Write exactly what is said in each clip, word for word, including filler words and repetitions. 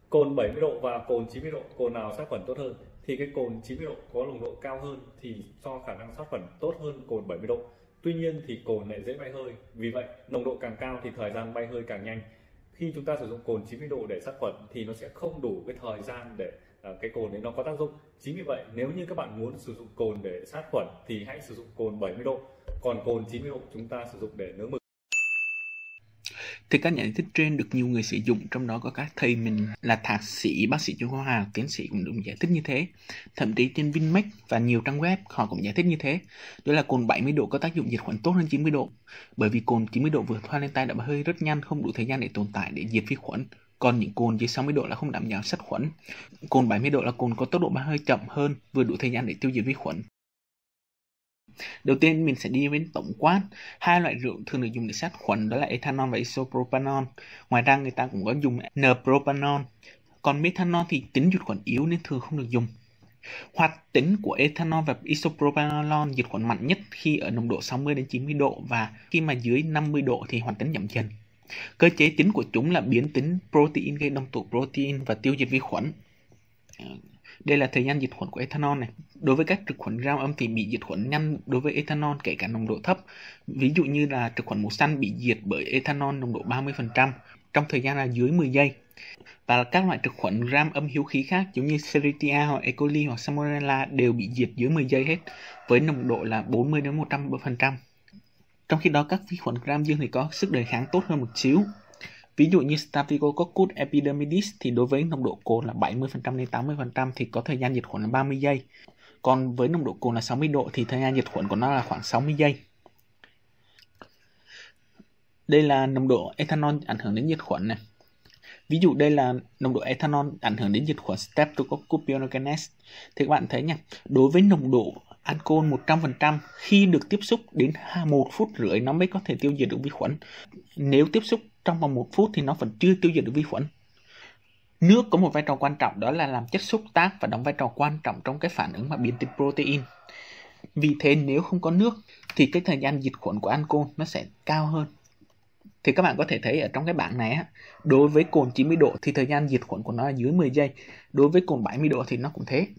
Cồn bảy mươi độ và cồn chín mươi độ, cồn nào sát khuẩn tốt hơn? Thì cái cồn chín mươi độ có nồng độ cao hơn thì cho khả năng sát khuẩn tốt hơn cồn bảy mươi độ. Tuy nhiên thì cồn lại dễ bay hơi, vì vậy nồng độ càng cao thì thời gian bay hơi càng nhanh. Khi chúng ta sử dụng cồn chín mươi độ để sát khuẩn thì nó sẽ không đủ cái thời gian để uh, cái cồn đấy nó có tác dụng. Chính vì vậy nếu như các bạn muốn sử dụng cồn để sát khuẩn thì hãy sử dụng cồn bảy mươi độ, còn cồn chín mươi độ chúng ta sử dụng để nướng mực. Thì các giải thích trên được nhiều người sử dụng, trong đó có các thầy mình là thạc sĩ, bác sĩ chuyên khoa học, tiến sĩ cũng đúng giải thích như thế. Thậm chí trên Vinmec và nhiều trang web họ cũng giải thích như thế. Đó là cồn bảy mươi độ có tác dụng diệt khuẩn tốt hơn chín mươi độ. Bởi vì cồn chín mươi độ vừa thoa lên tay đã bay hơi rất nhanh, không đủ thời gian để tồn tại để diệt vi khuẩn. Còn những cồn dưới sáu mươi độ là không đảm bảo sát khuẩn. Cồn bảy mươi độ là cồn có tốc độ bay hơi chậm hơn, vừa đủ thời gian để tiêu diệt vi khuẩn. Đầu tiên mình sẽ đi với tổng quát. Hai loại rượu thường được dùng để sát khuẩn đó là ethanol và isopropanol. Ngoài ra người ta cũng có dùng n-propanol. Còn methanol thì tính diệt khuẩn yếu nên thường không được dùng. Hoạt tính của ethanol và isopropanol diệt khuẩn mạnh nhất khi ở nồng độ sáu mươi đến chín mươi độ, và khi mà dưới năm mươi độ thì hoạt tính giảm dần. Cơ chế chính của chúng là biến tính protein gây đông tụ protein và tiêu diệt vi khuẩn. Đây là thời gian diệt khuẩn của ethanol này. Đối với các trực khuẩn rau âm thì bị diệt khuẩn nhanh đối với ethanol kể cả nồng độ thấp. Ví dụ như là trực khuẩn màu xanh bị diệt bởi ethanol nồng độ ba mươi phần trăm trong thời gian là dưới mười giây. Và các loại trực khuẩn gram âm hiếu khí khác giống như Escherichia hoặc E. coli hoặc Salmonella đều bị diệt dưới mười giây hết với nồng độ là bốn mươi đến một trăm phần trăm. Trong khi đó các vi khuẩn gram dương thì có sức đề kháng tốt hơn một xíu. Ví dụ như Staphylococcus epidermidis thì đối với nồng độ cồn là bảy mươi phần trăm đến tám mươi phần trăm thì có thời gian diệt khuẩn là ba mươi giây. Còn với nồng độ cồn là sáu mươi độ thì thời gian diệt khuẩn của nó là khoảng sáu mươi giây. Đây là nồng độ ethanol ảnh hưởng đến diệt khuẩn này. Ví dụ đây là nồng độ ethanol ảnh hưởng đến diệt khuẩn Streptococcus pyogenes. Thì các bạn thấy nha, đối với nồng độ alcohol một trăm phần trăm khi được tiếp xúc đến một phút rưỡi nó mới có thể tiêu diệt được vi khuẩn. Nếu tiếp xúc trong vòng một phút thì nó vẫn chưa tiêu diệt được vi khuẩn. Nước có một vai trò quan trọng, đó là làm chất xúc tác và đóng vai trò quan trọng trong cái phản ứng mà biến tính protein. Vì thế nếu không có nước thì cái thời gian diệt khuẩn của alcohol nó sẽ cao hơn. Thì các bạn có thể thấy ở trong cái bảng này á, đối với cồn chín mươi độ thì thời gian diệt khuẩn của nó là dưới mười giây. Đối với cồn bảy mươi độ thì nó cũng thế.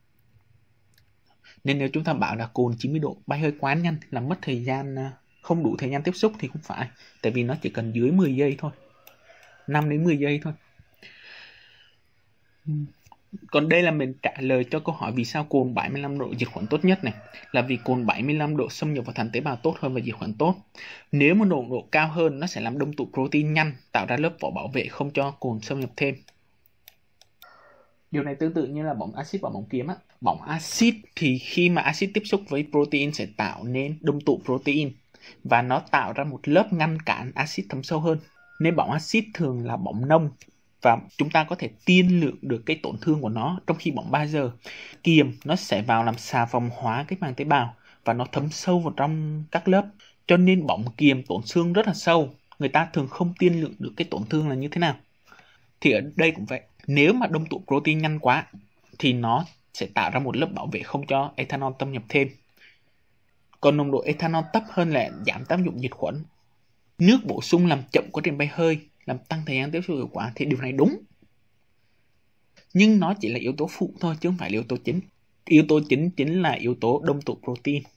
Nên nếu chúng ta bảo là cồn chín mươi độ bay hơi quá nhanh, làm mất thời gian, không đủ thời gian tiếp xúc thì không phải. Tại vì nó chỉ cần dưới mười giây thôi, năm đến mười giây thôi. Còn đây là mình trả lời cho câu hỏi vì sao cồn bảy mươi lăm độ diệt khuẩn tốt nhất này. Là vì cồn bảy mươi lăm độ xâm nhập vào thành tế bào tốt hơn và diệt khuẩn tốt. Nếu mà nồng độ cao hơn nó sẽ làm đông tụ protein nhanh, tạo ra lớp vỏ bảo vệ không cho cồn xâm nhập thêm. Điều này tương tự như là bóng axit và bóng kiếm á. Bóng axit thì khi mà axit tiếp xúc với protein sẽ tạo nên đông tụ protein và nó tạo ra một lớp ngăn cản axit thấm sâu hơn. Nên bóng axit thường là bóng nông và chúng ta có thể tiên lượng được cái tổn thương của nó. Trong khi bóng bazơ, kiềm nó sẽ vào làm xà phòng hóa cái màng tế bào và nó thấm sâu vào trong các lớp. Cho nên bóng kiềm tổn thương rất là sâu. Người ta thường không tiên lượng được cái tổn thương là như thế nào. Thì ở đây cũng vậy. Nếu mà đông tụ protein nhanh quá thì nó sẽ tạo ra một lớp bảo vệ không cho ethanol xâm nhập thêm. Còn nồng độ ethanol thấp hơn là giảm tác dụng diệt khuẩn. Nước bổ sung làm chậm quá trình bay hơi, làm tăng thời gian tiếp xúc hiệu quả thì điều này đúng. Nhưng nó chỉ là yếu tố phụ thôi chứ không phải là yếu tố chính. Yếu tố chính chính là yếu tố đông tụ protein.